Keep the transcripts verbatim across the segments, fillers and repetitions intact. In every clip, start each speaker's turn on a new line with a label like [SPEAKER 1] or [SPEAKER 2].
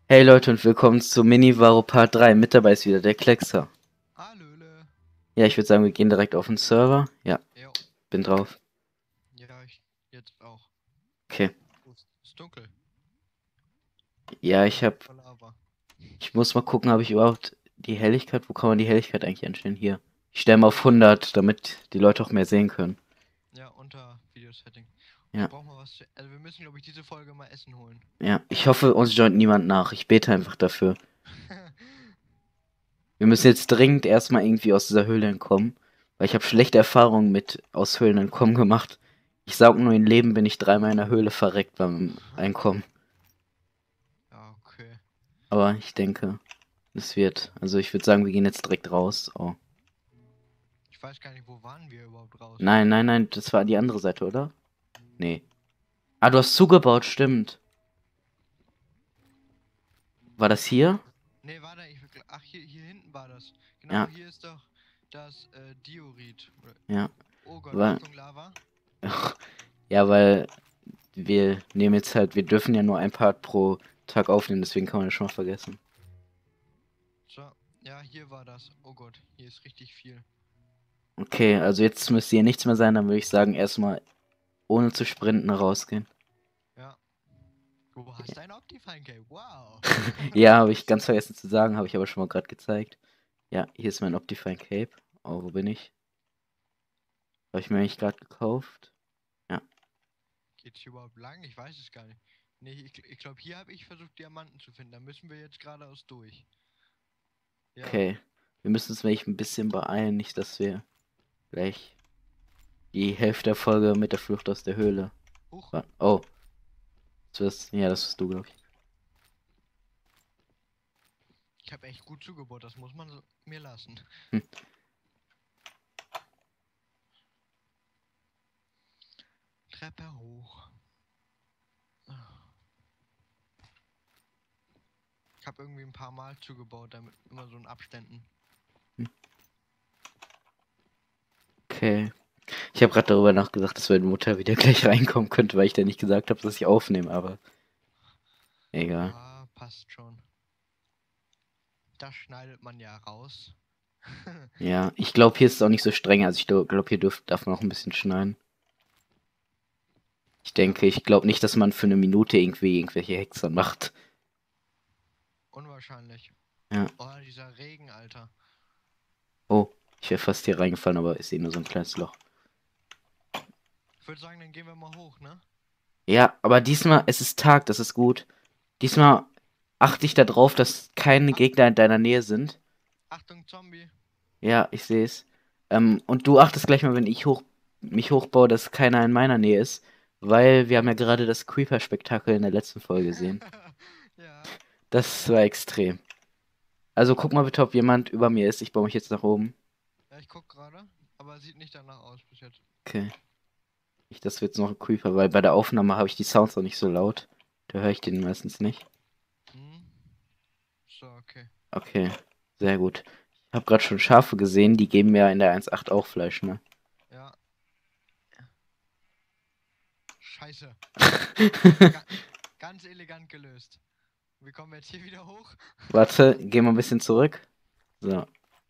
[SPEAKER 1] Hey Leute und willkommen zu Mini Varo Part drei. Mit dabei ist wieder der Kleckser.
[SPEAKER 2] Hallöle.
[SPEAKER 1] Ja, ich würde sagen, wir gehen direkt auf den Server. Ja,
[SPEAKER 2] Jo.
[SPEAKER 1] bin drauf.
[SPEAKER 2] Ja, ich jetzt auch.
[SPEAKER 1] Okay.
[SPEAKER 2] Oh, es ist dunkel.
[SPEAKER 1] Ja, ich hab.
[SPEAKER 2] Voll Lava.
[SPEAKER 1] Ich muss mal gucken, habe ich überhaupt die Helligkeit? Wo kann man die Helligkeit eigentlich einstellen? Hier. Ich stelle mal auf hundert, damit die Leute auch mehr sehen können.
[SPEAKER 2] Ja, unter Videosetting. Ich
[SPEAKER 1] Ja,
[SPEAKER 2] brauch mal was zu. Also wir müssen, glaube ich, diese Folge mal Essen holen.
[SPEAKER 1] ja. Ich hoffe, uns joint niemand nach. Ich bete einfach dafür. Wir müssen jetzt dringend erstmal irgendwie aus dieser Höhle entkommen. Weil ich habe schlechte Erfahrungen mit aus Höhlen entkommen gemacht. Ich saug nur, im Leben bin ich dreimal in der Höhle verreckt beim Einkommen.
[SPEAKER 2] Ja, okay.
[SPEAKER 1] Aber ich denke, es wird. Also ich würde sagen, wir gehen jetzt direkt raus. Oh.
[SPEAKER 2] Ich weiß gar nicht, wo waren wir überhaupt raus?
[SPEAKER 1] Nein, nein, nein, das war die andere Seite, oder? Nee. Ah, du hast zugebaut, stimmt. War das hier?
[SPEAKER 2] Nee, warte, ich. Ach, hier, hier hinten war das. Genau,
[SPEAKER 1] Ja,
[SPEAKER 2] hier ist doch das äh, Diorit. Oder-
[SPEAKER 1] ja.
[SPEAKER 2] Oh Gott,
[SPEAKER 1] Weil,
[SPEAKER 2] Achtung, Lava.
[SPEAKER 1] ja, weil wir nehmen jetzt halt, wir dürfen ja nur ein Part pro Tag aufnehmen, deswegen kann man das schon mal vergessen.
[SPEAKER 2] So, ja, hier war das. Oh Gott, hier ist richtig viel.
[SPEAKER 1] Okay, also jetzt müsste hier nichts mehr sein, dann würde ich sagen, erstmal ohne zu sprinten rausgehen.
[SPEAKER 2] Ja. Du hast ein Optifine Cape. Wow.
[SPEAKER 1] Ja, habe ich ganz vergessen zu sagen, habe ich aber schon mal gerade gezeigt. Ja, hier ist mein Optifine Cape. Oh, wo bin ich? Habe ich mir eigentlich gerade gekauft? Ja.
[SPEAKER 2] Geht's hier überhaupt lang? Ich weiß es gar nicht. Nee, ich, ich glaube, hier habe ich versucht, Diamanten zu finden. Da müssen wir jetzt geradeaus durch. Ja.
[SPEAKER 1] Okay. Wir müssen uns nämlich ein bisschen beeilen, nicht, dass wir gleich die Hälfte der Folge mit der Flucht aus der Höhle.
[SPEAKER 2] Huch.
[SPEAKER 1] wa- Oh, das wirst, ja, das bist du, glaube ich.
[SPEAKER 2] Ich habe echt gut zugebaut. Das muss man so mir lassen.
[SPEAKER 1] Hm.
[SPEAKER 2] Treppe hoch. Ich habe irgendwie ein paar Mal zugebaut, damit immer so in Abständen.
[SPEAKER 1] Okay. Ich habe gerade darüber nachgedacht, dass meine Mutter wieder gleich reinkommen könnte, weil ich da nicht gesagt habe, dass ich aufnehme, aber egal.
[SPEAKER 2] Ja, passt schon. Das schneidet man ja raus.
[SPEAKER 1] Ja, ich glaube, hier ist es auch nicht so streng. Also ich glaube, hier dürf, darf man auch ein bisschen schneiden. Ich
[SPEAKER 2] Ja,
[SPEAKER 1] denke, ich glaube nicht, dass man für eine Minute irgendwie irgendwelche Hexer macht.
[SPEAKER 2] unwahrscheinlich.
[SPEAKER 1] Ja.
[SPEAKER 2] Oh, dieser Regen, Alter.
[SPEAKER 1] Oh, ich wäre fast hier reingefallen, aber ist eh nur so ein kleines Loch.
[SPEAKER 2] Ich würde sagen, dann gehen wir mal hoch, ne?
[SPEAKER 1] Ja, aber diesmal, es ist Tag, das ist gut. Diesmal achte ich darauf, dass keine
[SPEAKER 2] Ach,
[SPEAKER 1] Gegner in deiner Nähe sind.
[SPEAKER 2] Achtung, Zombie.
[SPEAKER 1] Ja, ich sehe es. Ähm, und du achtest gleich mal, wenn ich hoch, mich hochbaue, dass keiner in meiner Nähe ist. Weil wir haben ja gerade das Creeper-Spektakel in der letzten Folge gesehen.
[SPEAKER 2] Ja.
[SPEAKER 1] Das war extrem. Also guck mal bitte, ob jemand über mir ist. Ich baue mich jetzt nach oben.
[SPEAKER 2] Ja, ich guck gerade, aber sieht nicht danach aus bis jetzt.
[SPEAKER 1] Okay. Nicht, dass wir jetzt noch ein Creeper, weil bei der Aufnahme habe ich die Sounds noch nicht so laut. Da höre ich den meistens nicht.
[SPEAKER 2] Hm. So, okay.
[SPEAKER 1] Okay, sehr gut. Ich habe gerade schon Schafe gesehen, die geben mir in der eins Punkt acht auch Fleisch, ne?
[SPEAKER 2] Ja. Scheiße. Ga ganz elegant gelöst. Wie kommen wir jetzt hier wieder hoch?
[SPEAKER 1] Warte, geh mal ein bisschen zurück. So,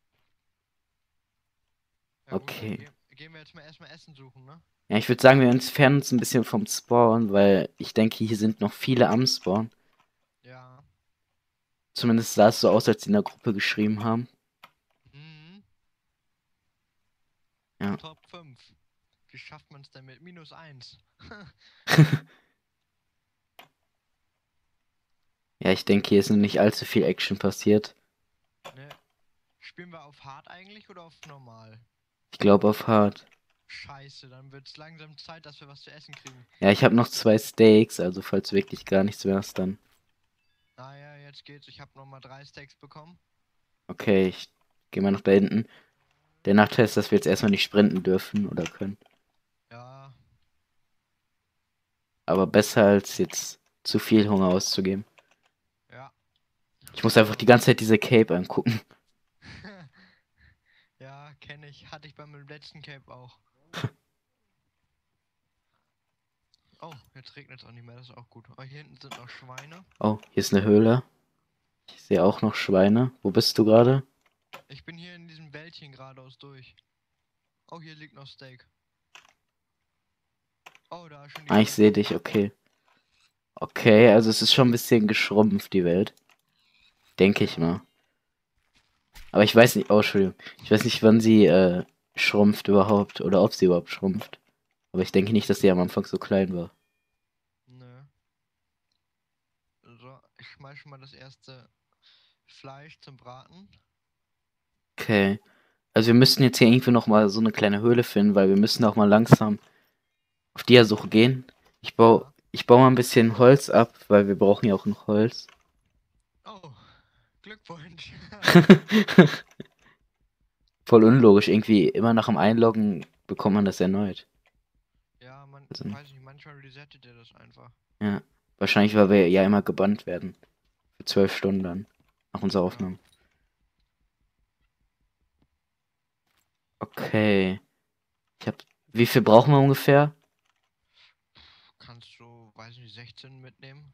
[SPEAKER 2] Ja gut, dann
[SPEAKER 1] okay.
[SPEAKER 2] ge gehen wir jetzt mal erstmal Essen suchen, ne?
[SPEAKER 1] Ja, ich würde sagen, wir entfernen uns ein bisschen vom Spawn, weil ich denke, hier sind noch viele am Spawn.
[SPEAKER 2] Ja.
[SPEAKER 1] Zumindest sah es so aus, als sie in der Gruppe geschrieben haben.
[SPEAKER 2] Mhm.
[SPEAKER 1] Ja.
[SPEAKER 2] Top fünf. Wie schafft man es denn mit minus eins?
[SPEAKER 1] Ja, ich denke, hier ist noch nicht allzu viel Action passiert.
[SPEAKER 2] Ne. Spielen wir auf hart eigentlich oder auf normal?
[SPEAKER 1] Ich glaube auf hart.
[SPEAKER 2] Scheiße, dann wird es langsam Zeit, dass wir was zu essen kriegen.
[SPEAKER 1] Ja, ich habe noch zwei Steaks, also falls wirklich gar nichts mehr ist, dann.
[SPEAKER 2] Naja, jetzt geht's. Ich habe nochmal drei Steaks bekommen.
[SPEAKER 1] Okay, ich gehe mal nach da hinten. Der Nachteil ist, dass wir jetzt erstmal nicht sprinten dürfen oder können.
[SPEAKER 2] Ja.
[SPEAKER 1] Aber besser als jetzt zu viel Hunger auszugeben.
[SPEAKER 2] Ja.
[SPEAKER 1] Ich muss einfach
[SPEAKER 2] So.
[SPEAKER 1] die ganze Zeit diese Cape angucken.
[SPEAKER 2] Ja, kenne ich. Hatte ich beim letzten Cape auch. Oh, jetzt regnet es auch nicht mehr. Das ist auch gut. Oh, hier hinten sind noch Schweine.
[SPEAKER 1] Oh, hier ist eine Höhle. Ich sehe auch noch Schweine. Wo bist du gerade?
[SPEAKER 2] Ich bin hier in diesem Wäldchen geradeaus durch. Oh, hier liegt noch Steak. Oh, da ist schon die
[SPEAKER 1] Ah, ich
[SPEAKER 2] erste
[SPEAKER 1] sehe dich,
[SPEAKER 2] Kamera.
[SPEAKER 1] okay. Okay, also es ist schon ein bisschen geschrumpft, die Welt. Denke ich
[SPEAKER 2] Ja,
[SPEAKER 1] mal. Aber ich weiß nicht, oh, Entschuldigung. Ich weiß nicht, wann sie äh, schrumpft überhaupt oder ob sie überhaupt schrumpft. Aber ich denke nicht, dass sie am Anfang so klein war.
[SPEAKER 2] nö. So, ich schmeiß schon mal das erste Fleisch zum Braten.
[SPEAKER 1] Okay. Also wir müssten jetzt hier irgendwie noch mal so eine kleine Höhle finden, weil wir müssen auch mal langsam auf die Suche gehen. Ich baue,
[SPEAKER 2] Ja.
[SPEAKER 1] ich baue mal ein bisschen Holz ab, weil wir brauchen ja auch noch Holz.
[SPEAKER 2] Oh, Glückwunsch.
[SPEAKER 1] Voll unlogisch. Irgendwie immer nach dem Einloggen bekommt man das erneut.
[SPEAKER 2] Ja, man,
[SPEAKER 1] Also,
[SPEAKER 2] weiß nicht, manchmal resettet er das einfach.
[SPEAKER 1] ja. Wahrscheinlich, weil wir ja immer gebannt werden. Für zwölf Stunden dann. Nach unserer
[SPEAKER 2] Ja.
[SPEAKER 1] Aufnahme. Okay. Ich hab. Wie viel brauchen wir ungefähr?
[SPEAKER 2] Kannst du, weiß nicht, sechzehn mitnehmen?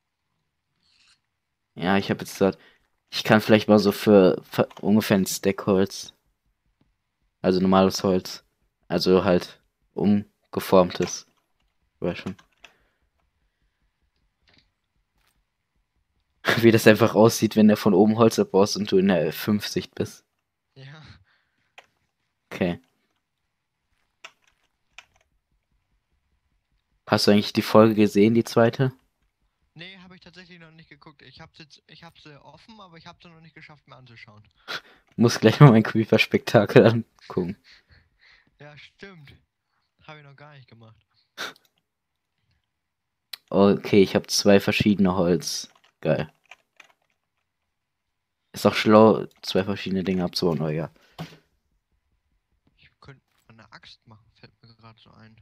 [SPEAKER 1] Ja, ich habe jetzt gesagt, ich kann vielleicht mal so für, für ungefähr ein Stack Holz. Also normales Holz. Also halt umgeformtes. Weiß schon. Wie das einfach aussieht, wenn der von oben Holz abbaust und du in der fünf Sicht bist.
[SPEAKER 2] Ja.
[SPEAKER 1] Okay. Hast du eigentlich die Folge gesehen, die zweite?
[SPEAKER 2] Nee, habe ich tatsächlich noch nicht geguckt. Ich hab's jetzt, ich hab's äh, offen, aber ich hab's noch nicht geschafft, mir anzuschauen.
[SPEAKER 1] Muss gleich mal mein Creeper-Spektakel angucken.
[SPEAKER 2] Ja, stimmt. Habe ich noch gar nicht gemacht.
[SPEAKER 1] Okay, ich habe zwei verschiedene Holz. Geil. Ist auch schlau, zwei verschiedene Dinge abzubauen, aber ja.
[SPEAKER 2] Ich könnte eine Axt machen, fällt mir gerade so ein.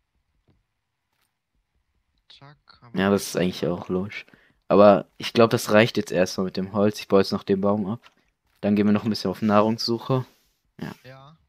[SPEAKER 2] Zack, haben wir
[SPEAKER 1] Ja,
[SPEAKER 2] noch
[SPEAKER 1] das ist
[SPEAKER 2] zwei.
[SPEAKER 1] eigentlich auch logisch. Aber ich glaube, das reicht jetzt erstmal mit dem Holz. Ich baue jetzt noch den Baum ab. Dann gehen wir noch ein bisschen auf Nahrungssuche. Ja.
[SPEAKER 2] Ja,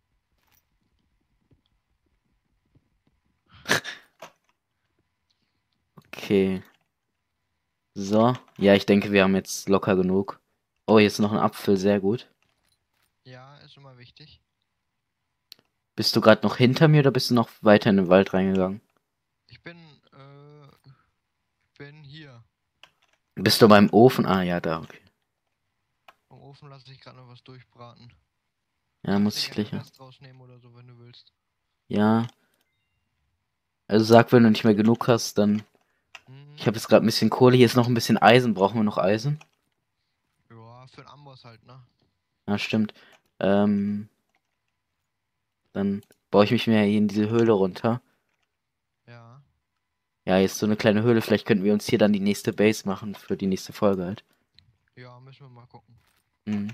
[SPEAKER 1] Okay. So. Ja, ich denke, wir haben jetzt locker genug. Oh, jetzt noch ein Apfel, sehr gut.
[SPEAKER 2] ja, ist immer wichtig.
[SPEAKER 1] Bist du gerade noch hinter mir oder bist du noch weiter in den Wald reingegangen?
[SPEAKER 2] Ich bin, äh, bin hier.
[SPEAKER 1] Bist du beim Ofen? Ah, ja, da, okay.
[SPEAKER 2] Im Ofen lasse ich gerade noch was durchbraten.
[SPEAKER 1] Ja,
[SPEAKER 2] Kannst
[SPEAKER 1] muss
[SPEAKER 2] dir
[SPEAKER 1] ich
[SPEAKER 2] gerne
[SPEAKER 1] gleich noch.
[SPEAKER 2] Rest rausnehmen oder so, wenn du willst.
[SPEAKER 1] Ja. Also sag, wenn du nicht mehr genug hast, dann. Ich
[SPEAKER 2] Mhm.
[SPEAKER 1] habe jetzt gerade ein bisschen Kohle. Hier ist noch ein bisschen Eisen. Brauchen wir noch Eisen?
[SPEAKER 2] Ja, für den Amboss halt, ne?
[SPEAKER 1] Ja, stimmt. Ähm, dann baue ich mich mehr hier in diese Höhle runter.
[SPEAKER 2] Ja.
[SPEAKER 1] Ja, jetzt so eine kleine Höhle. Vielleicht könnten wir uns hier dann die nächste Base machen für die nächste Folge halt.
[SPEAKER 2] Ja, müssen wir mal gucken.
[SPEAKER 1] Mhm.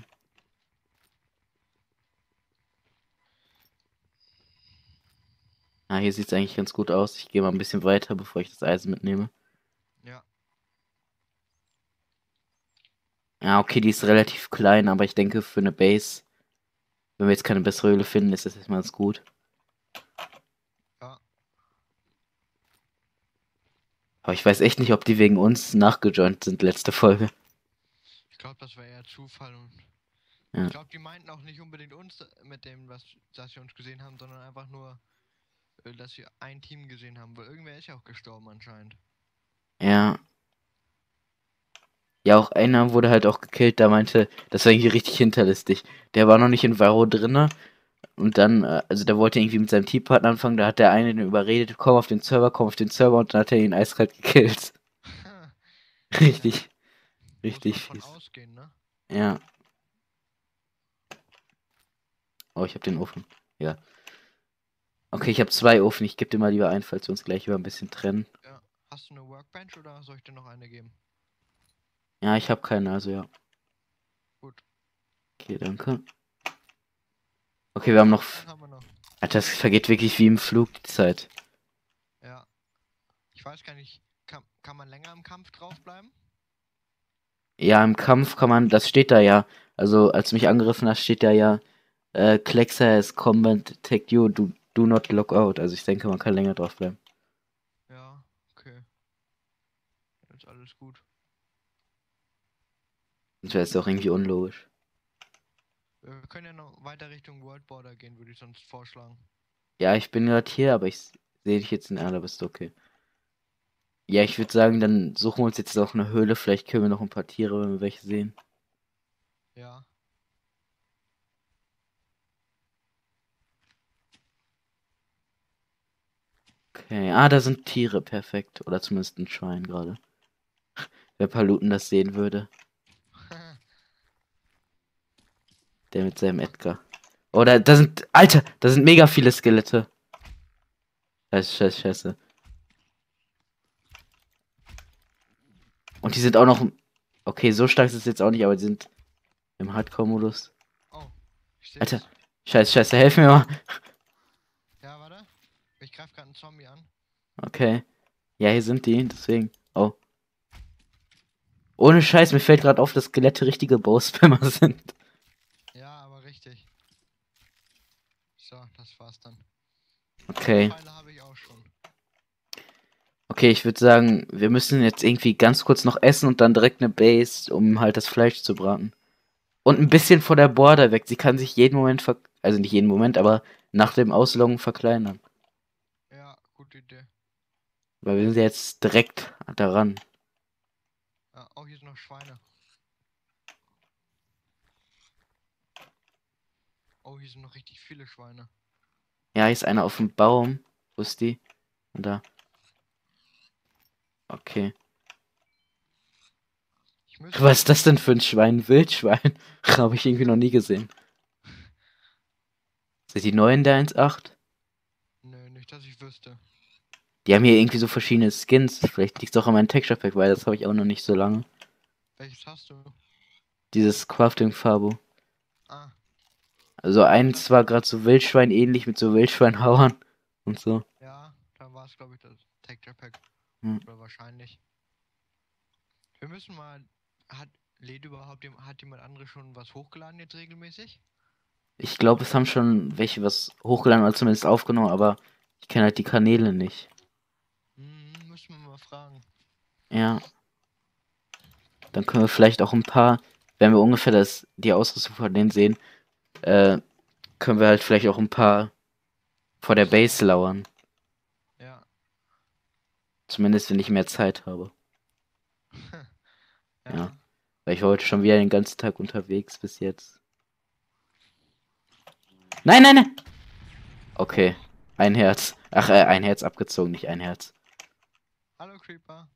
[SPEAKER 1] Ah, hier sieht es eigentlich ganz gut aus. Ich gehe mal ein bisschen weiter, bevor ich das Eisen mitnehme.
[SPEAKER 2] Ja.
[SPEAKER 1] Ja, okay, die ist relativ klein, aber ich denke für eine Base, wenn wir jetzt keine bessere Höhle finden, ist das erstmal ganz gut.
[SPEAKER 2] Ja.
[SPEAKER 1] Aber ich weiß echt nicht, ob die wegen uns nachgejoint sind, letzte Folge.
[SPEAKER 2] Ich glaube, das war eher Zufall und
[SPEAKER 1] Ja.
[SPEAKER 2] ich glaube, die meinten auch nicht unbedingt uns äh, mit dem, was, dass sie uns gesehen haben, sondern einfach nur, äh, dass wir ein Team gesehen haben, weil irgendwer ist ja auch gestorben anscheinend.
[SPEAKER 1] Ja. Ja, auch einer wurde halt auch gekillt, da meinte, das war irgendwie richtig hinterlistig. Der war noch nicht in Varro drinne und dann, äh, also der wollte irgendwie mit seinem Teampartner anfangen, da hat der eine den überredet, komm auf den Server, komm auf den Server und dann hat er ihn eiskalt gekillt.
[SPEAKER 2] Ja,
[SPEAKER 1] Richtig,
[SPEAKER 2] muss
[SPEAKER 1] richtig
[SPEAKER 2] man von
[SPEAKER 1] fies.
[SPEAKER 2] ausgehen, ne?
[SPEAKER 1] Ja. Oh, ich hab den Ofen. Ja. Okay, ich habe zwei Ofen, ich gebe dir mal lieber einen, falls wir uns gleich über ein bisschen trennen.
[SPEAKER 2] Ja. Hast du eine Workbench oder soll ich dir noch eine geben?
[SPEAKER 1] Ja, ich habe keine, also ja.
[SPEAKER 2] Gut.
[SPEAKER 1] Okay, danke. Okay,
[SPEAKER 2] Oh,
[SPEAKER 1] wir haben
[SPEAKER 2] zwei
[SPEAKER 1] noch.
[SPEAKER 2] Stück haben wir noch.
[SPEAKER 1] Alter, das vergeht wirklich wie im Flug die Zeit.
[SPEAKER 2] Ja. Ich weiß gar nicht, kann, kann man länger im Kampf draufbleiben?
[SPEAKER 1] Ja, im Kampf kann man, das steht da ja. Also, als du mich angegriffen hast, steht da ja, äh, Klexa has combat take you, do, do not log out. Also ich denke, man kann länger drauf bleiben.
[SPEAKER 2] Ja, okay. Ist alles gut.
[SPEAKER 1] Sonst wäre es doch irgendwie unlogisch.
[SPEAKER 2] Wir können ja noch weiter Richtung World Border gehen, würde ich sonst vorschlagen.
[SPEAKER 1] Ja, ich bin gerade hier, aber ich sehe dich jetzt in der, aber ist okay. Ja, ich würde sagen, dann suchen wir uns jetzt noch eine Höhle. Vielleicht können wir noch ein paar Tiere, wenn wir welche sehen.
[SPEAKER 2] Ja.
[SPEAKER 1] Okay, ah, da sind Tiere, perfekt. Oder zumindest ein Schwein gerade. Wer Paluten das sehen würde. Der mit seinem Edgar. Oh, da, da sind, Alter, da sind mega viele Skelette. Scheiße, scheiße, scheiße. Und die sind auch noch, okay, so stark ist es jetzt auch nicht, aber die sind im Hardcore-Modus.
[SPEAKER 2] Oh, ich seh's.
[SPEAKER 1] Alter, scheiße, scheiße, helf mir mal.
[SPEAKER 2] Ja, warte. Ich greife gerade einen Zombie an.
[SPEAKER 1] Okay. Ja, hier sind die, deswegen. Oh. Ohne Scheiß, mir fällt gerade auf, dass Skelette richtige Bowspammer sind.
[SPEAKER 2] Ja, aber richtig. So, das war's dann.
[SPEAKER 1] Okay.
[SPEAKER 2] Pfeile habe ich auch schon.
[SPEAKER 1] Okay, ich würde sagen, wir müssen jetzt irgendwie ganz kurz noch essen und dann direkt eine Base, um halt das Fleisch zu braten. Und ein bisschen vor der Border weg. Sie kann sich jeden Moment ver... Also nicht jeden Moment, aber nach dem Ausloggen verkleinern.
[SPEAKER 2] Ja, gute Idee.
[SPEAKER 1] Weil wir sind jetzt direkt daran.
[SPEAKER 2] Ja, oh, hier sind noch Schweine. Oh, hier sind noch richtig viele Schweine.
[SPEAKER 1] Ja, hier ist einer auf dem Baum. Wo ist die? Und da. Okay.
[SPEAKER 2] Ich müsste
[SPEAKER 1] Was ist das denn für ein Schwein? Wildschwein? Habe ich irgendwie noch nie gesehen. Sind die neuen der eins Punkt acht?
[SPEAKER 2] Nö, nicht, dass ich wüsste.
[SPEAKER 1] Die haben hier irgendwie so verschiedene Skins. Vielleicht liegt es doch an meinem Texture Pack, weil das habe ich auch noch nicht so lange.
[SPEAKER 2] Welches hast du?
[SPEAKER 1] Dieses Crafting Fabo.
[SPEAKER 2] Ah,
[SPEAKER 1] Also eins war gerade so Wildschwein ähnlich mit so Wildschweinhauern und so.
[SPEAKER 2] ja, da war es, glaube ich, das Texture Pack.
[SPEAKER 1] Hm.
[SPEAKER 2] Oder wahrscheinlich. Wir müssen mal. Hat lädt überhaupt dem, hat jemand anderes schon was hochgeladen jetzt regelmäßig?
[SPEAKER 1] Ich glaube, es haben schon welche was hochgeladen oder zumindest aufgenommen, aber ich kenne halt die Kanäle nicht.
[SPEAKER 2] Hm, müssen wir mal fragen.
[SPEAKER 1] Ja. Dann können wir vielleicht auch ein paar, wenn wir ungefähr das, die Ausrüstung von denen sehen, äh, können wir halt vielleicht auch ein paar vor der Base lauern.
[SPEAKER 2] Ja.
[SPEAKER 1] Zumindest wenn ich mehr Zeit habe.
[SPEAKER 2] ja.
[SPEAKER 1] Ja. Weil ich war heute schon wieder den ganzen Tag unterwegs bis jetzt. Nein, nein, nein! Okay. Ein Herz. Ach, äh, ein Herz abgezogen, nicht ein Herz.
[SPEAKER 2] Hallo Creeper.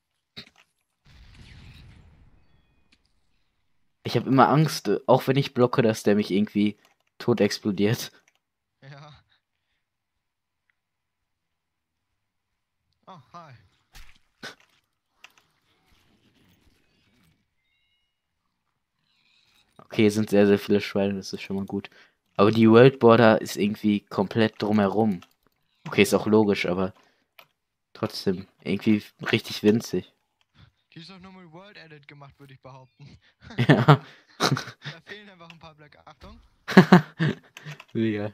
[SPEAKER 1] Ich habe immer Angst, äh, auch wenn ich blocke, dass der mich irgendwie tot explodiert.
[SPEAKER 2] Ja. Oh, hi.
[SPEAKER 1] Okay, hier sind sehr, sehr viele Schweine, das ist schon mal gut. Aber die World Border ist irgendwie komplett drumherum. Okay, ist auch logisch, aber trotzdem irgendwie richtig winzig.
[SPEAKER 2] Die ist doch nur mit World Edit gemacht, würde ich behaupten.
[SPEAKER 1] Ja.
[SPEAKER 2] Da fehlen einfach ein paar Blöcke. Achtung.
[SPEAKER 1] Mega.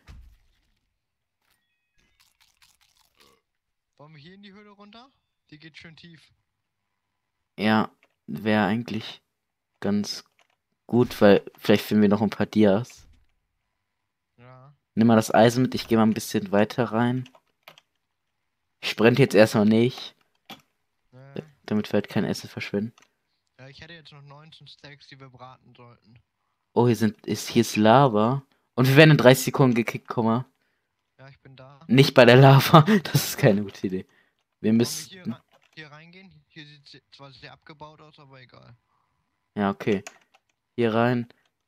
[SPEAKER 2] Wollen wir hier in die Höhle runter? Die geht schön tief.
[SPEAKER 1] Ja, wäre eigentlich ganz gut, weil vielleicht finden wir noch ein paar Dias.
[SPEAKER 2] Ja.
[SPEAKER 1] Nimm mal das Eisen mit, ich gehe mal ein bisschen weiter rein. Ich sprinte jetzt erstmal nicht,
[SPEAKER 2] Äh,
[SPEAKER 1] damit wir halt kein Essen verschwenden.
[SPEAKER 2] ja, ich hätte jetzt noch neunzehn Steaks, die wir braten sollten.
[SPEAKER 1] Oh, hier sind, ist, hier ist Lava. Und wir werden in dreißig Sekunden gekickt, komm mal.
[SPEAKER 2] Ja, ich bin da.
[SPEAKER 1] Nicht bei der Lava, das ist keine gute Idee. Wir
[SPEAKER 2] Wollen wir
[SPEAKER 1] müssen,
[SPEAKER 2] hier, rein- hier reingehen? Hier sieht es zwar sehr abgebaut aus, aber egal.
[SPEAKER 1] ja, okay. Hier rein.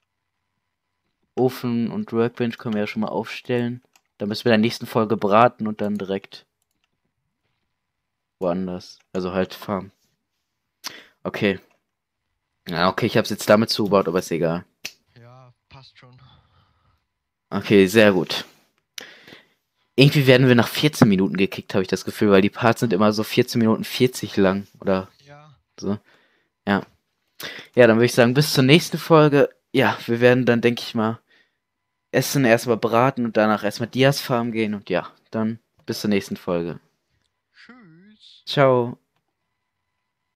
[SPEAKER 1] Ofen und Workbench können wir ja schon mal aufstellen. Dann müssen wir in der nächsten Folge braten und dann direkt woanders. Also halt farmen. Okay. Ja, okay, ich habe es jetzt damit zugebaut, aber ist egal.
[SPEAKER 2] Ja, passt schon.
[SPEAKER 1] Okay, sehr gut. Irgendwie werden wir nach vierzehn Minuten gekickt, habe ich das Gefühl, weil die Parts sind immer so vierzehn Minuten vierzig lang oder
[SPEAKER 2] Ja,
[SPEAKER 1] so. Ja. Ja, dann würde ich sagen, bis zur nächsten Folge. Ja, wir werden dann, denke ich mal, essen, erstmal braten und danach erstmal Dias Farm gehen und ja, dann bis zur nächsten Folge.
[SPEAKER 2] tschüss.
[SPEAKER 1] Ciao.